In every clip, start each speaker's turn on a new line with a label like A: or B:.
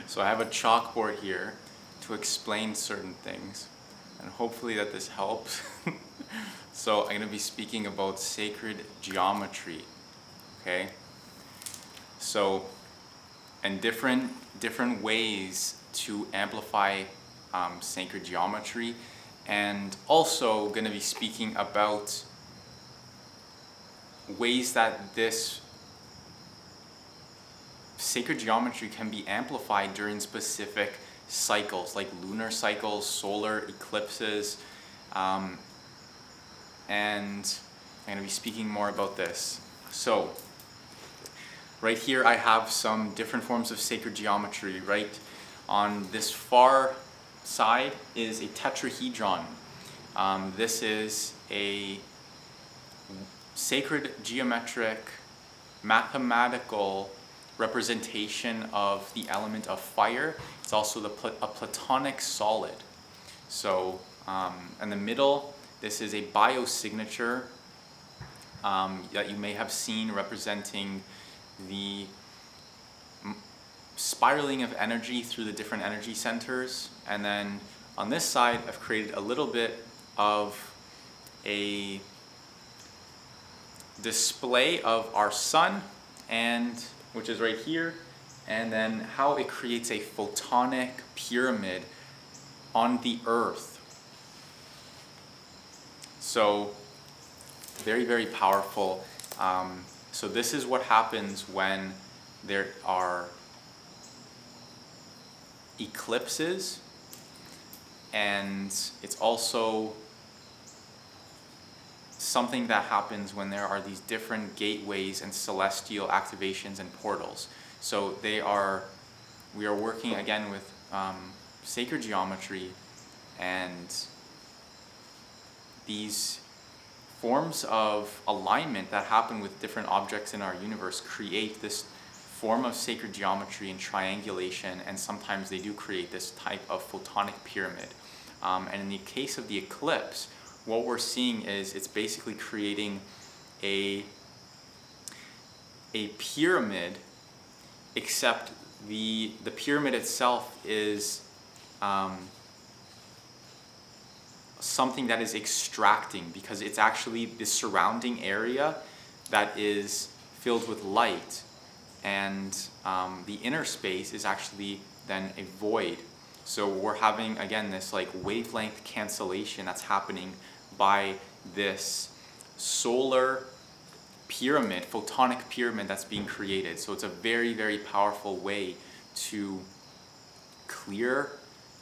A: So I have a chalkboard here to explain certain things, and hopefully that this helps. So I'm going to be speaking about sacred geometry, okay? So, and different ways to amplify sacred geometry, and also going to be speaking about ways that this sacred geometry can be amplified during specific cycles, like lunar cycles, solar eclipses, and I'm going to be speaking more about this. So, right here I have some different forms of sacred geometry. Right on this far side is a tetrahedron. This is a sacred geometric, mathematical representation of the element of fire. It's also a platonic solid. So in the middle, this is a biosignature that you may have seen representing the spiraling of energy through the different energy centers. And then on this side, I've created a little bit of a display of our sun, and which is right here, and then how it creates a photonic pyramid on the earth. So very, very powerful. So this is what happens when there are eclipses, and it's also something that happens when there are these different gateways and celestial activations and portals. So we are working again with sacred geometry, and these forms of alignment that happen with different objects in our universe create this form of sacred geometry and triangulation, and sometimes they do create this type of photonic pyramid. And in the case of the eclipse, what we're seeing is it's basically creating a pyramid, except the pyramid itself is something that is extracting, because it's actually the surrounding area that is filled with light, and the inner space is actually then a void. So we're having, again, this like wavelength cancellation that's happening by this solar pyramid, photonic pyramid that's being created. So it's a very, very powerful way to clear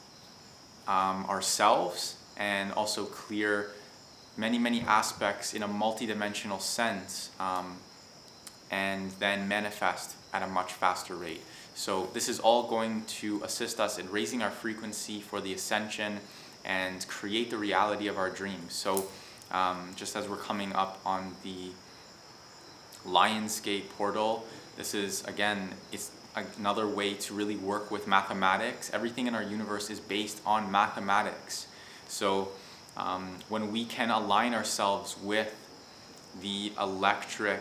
A: ourselves, and also clear many, many aspects in a multidimensional sense, and then manifest at a much faster rate. So this is all going to assist us in raising our frequency for the ascension and create the reality of our dreams. So just as we're coming up on the Lionsgate portal, this is, again, it's another way to really work with mathematics. Everything in our universe is based on mathematics. So when we can align ourselves with the electric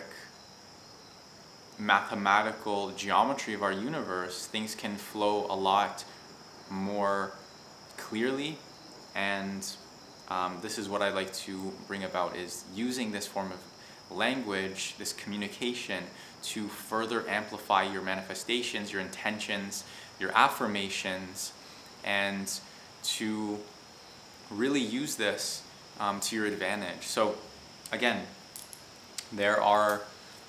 A: mathematical geometry of our universe, things can flow a lot more clearly. And this is what I like to bring about, is using this form of language, this communication, to further amplify your manifestations, your intentions, your affirmations, and to really use this to your advantage. So again, there are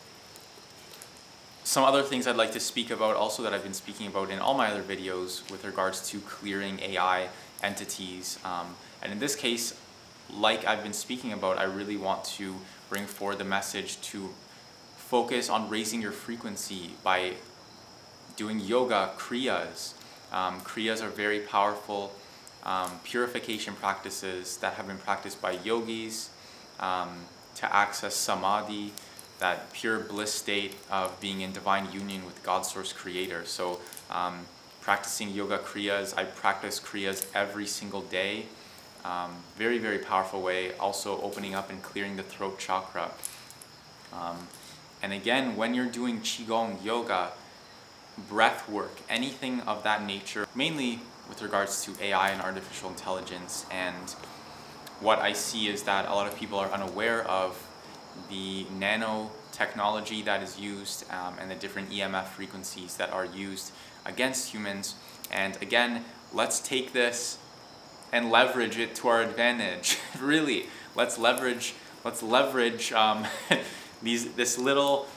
A: some other things I'd like to speak about also that I've been speaking about in all my other videos with regards to clearing AI entities. And in this case, like I've been speaking about, I really want to bring forward the message to focus on raising your frequency by doing yoga, kriyas. Kriyas are very powerful purification practices that have been practiced by yogis to access samadhi, that pure bliss state of being in divine union with God Source Creator. So practicing yoga kriyas, I practice kriyas every single day. Very, very powerful way. Also opening up and clearing the throat chakra. And again, when you're doing Qigong yoga, breath work, anything of that nature, mainly with regards to AI and artificial intelligence. And what I see is that a lot of people are unaware of the nanotechnology that is used and the different EMF frequencies that are used against humans. And again, let's take this and leverage it to our advantage. Really, let's leverage this little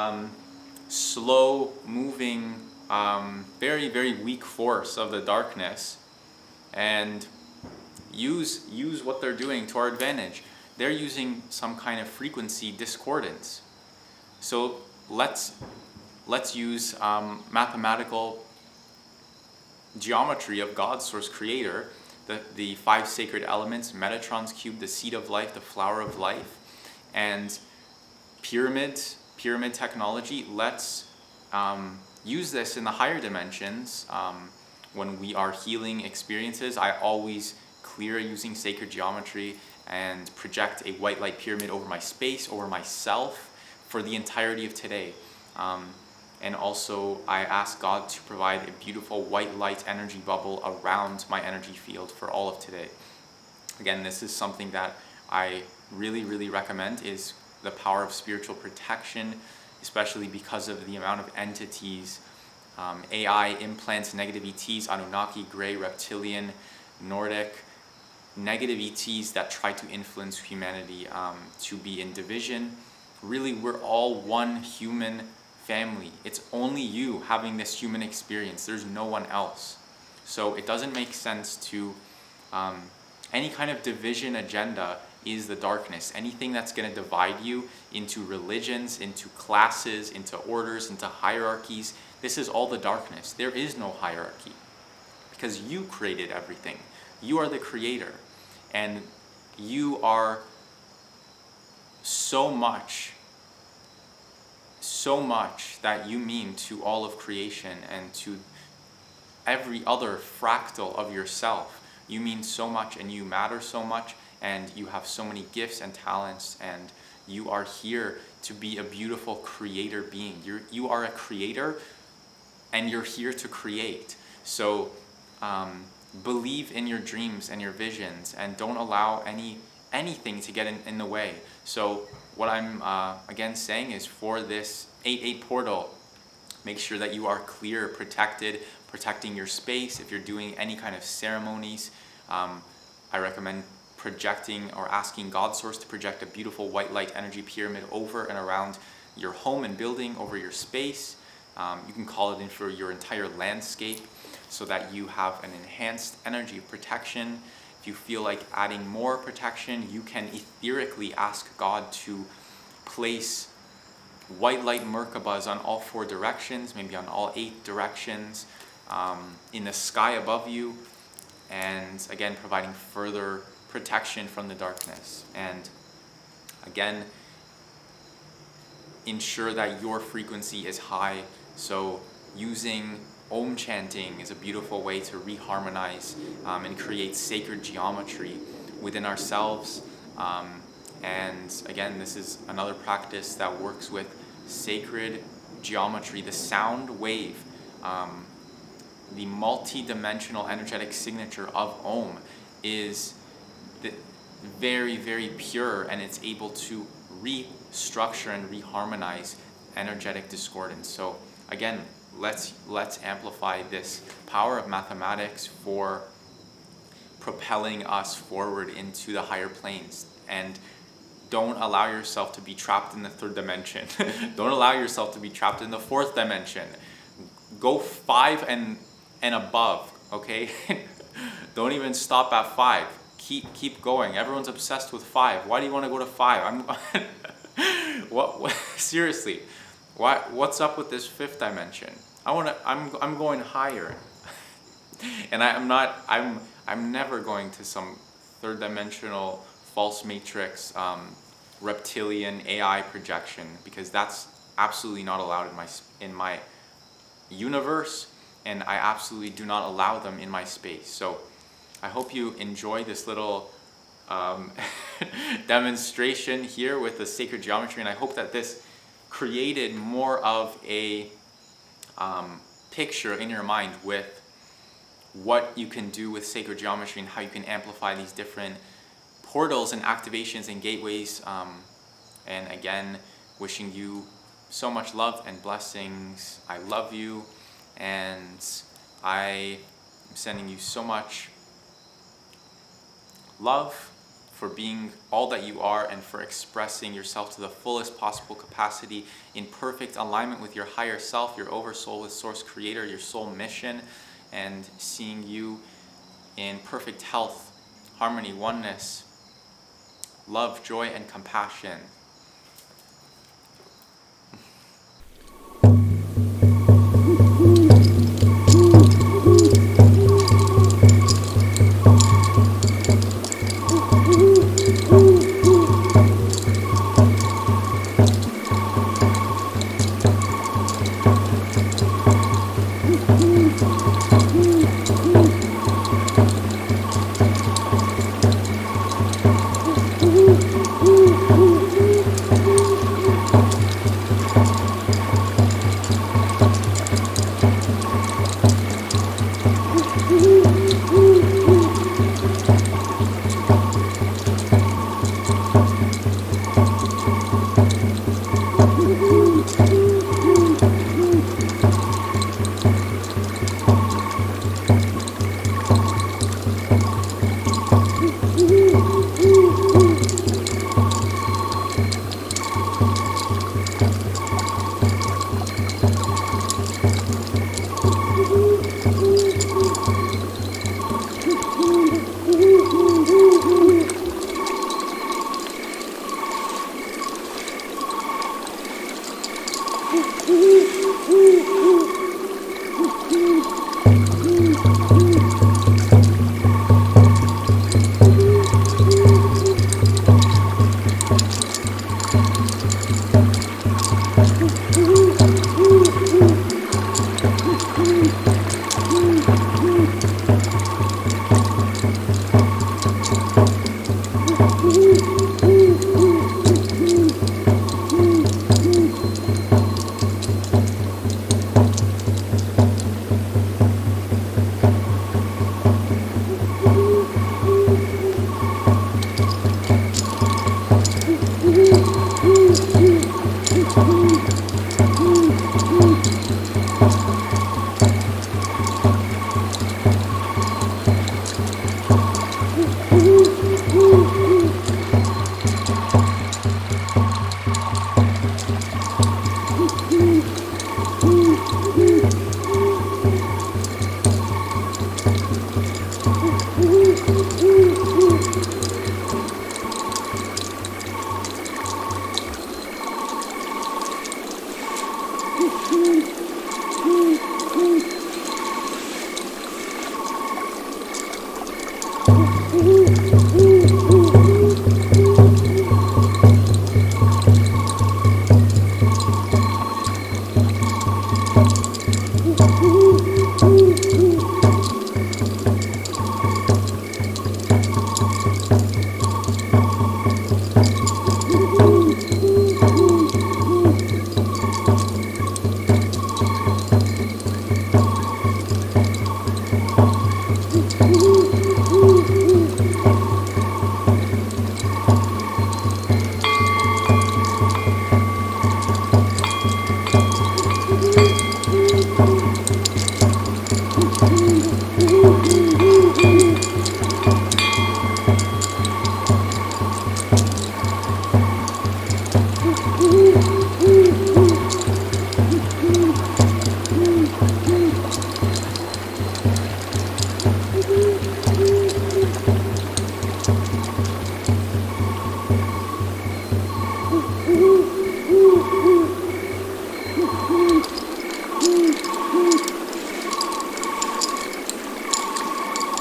A: slow moving, very, very weak force of the darkness, and use what they're doing to our advantage. They're using some kind of frequency discordance. So let's use mathematical geometry of God, source, creator, the 5 sacred elements, Metatron's cube, the seed of life, the flower of life, and pyramid technology. Let's use this in the higher dimensions. When we are healing experiences, I always clear using sacred geometry and project a white light pyramid over my space, over myself, for the entirety of today. And also I ask God to provide a beautiful white light energy bubble around my energy field for all of today. Again, this is something that I really, really recommend, is the power of spiritual protection, especially because of the amount of entities, AI, implants, negative ETs, Anunnaki, Grey, Reptilian, Nordic, negative ETs that try to influence humanity to be in division. Really, we're all one human family. It's only you having this human experience. There's no one else. So it doesn't make sense to, any kind of division agenda is the darkness. Anything that's going to divide you into religions, into classes, into orders, into hierarchies, this is all the darkness. There is no hierarchy because you created everything. You are the creator, and you are so much that you mean to all of creation and to every other fractal of yourself. You mean so much, and you matter so much, and you have so many gifts and talents, and you are here to be a beautiful creator being. You are a creator, and you're here to create. So believe in your dreams and your visions, and don't allow anything to get in the way. So what I'm again saying is, for this 8/8 portal, make sure that you are clear, protecting your space. If you're doing any kind of ceremonies, I recommend projecting or asking God Source to project a beautiful white light energy pyramid over and around your home and building, over your space. You can call it in for your entire landscape so that you have an enhanced energy of protection. If you feel like adding more protection, you can etherically ask God to place white light Merkabahs on all 4 directions, maybe on all 8 directions, in the sky above you, and again providing further protection from the darkness. And again, ensure that your frequency is high. So using Om chanting is a beautiful way to reharmonize and create sacred geometry within ourselves. And again, this is another practice that works with sacred geometry. The sound wave, the multi-dimensional energetic signature of Om is very, very pure, and it's able to restructure and reharmonize energetic discordance. So again, let's amplify this power of mathematics for propelling us forward into the higher planes. And don't allow yourself to be trapped in the 3rd dimension. Don't allow yourself to be trapped in the 4th dimension. Go 5 and above, okay? Don't even stop at 5. Keep going. Everyone's obsessed with 5. Why do you want to go to 5? What seriously? What's up with this 5th dimension? I'm going higher. And I'm never going to some 3rd dimensional false matrix reptilian AI projection, because that's absolutely not allowed in my universe, and I absolutely do not allow them in my space. So I hope you enjoy this little demonstration here with the sacred geometry, and I hope that this created more of a picture in your mind with what you can do with sacred geometry and how you can amplify these different portals and activations and gateways. And again, wishing you so much love and blessings. I love you, and I am sending you so much love for being all that you are and for expressing yourself to the fullest possible capacity in perfect alignment with your higher self, your oversoul, with Source Creator, your soul mission, and seeing you in perfect health, harmony, oneness, love, joy, and compassion.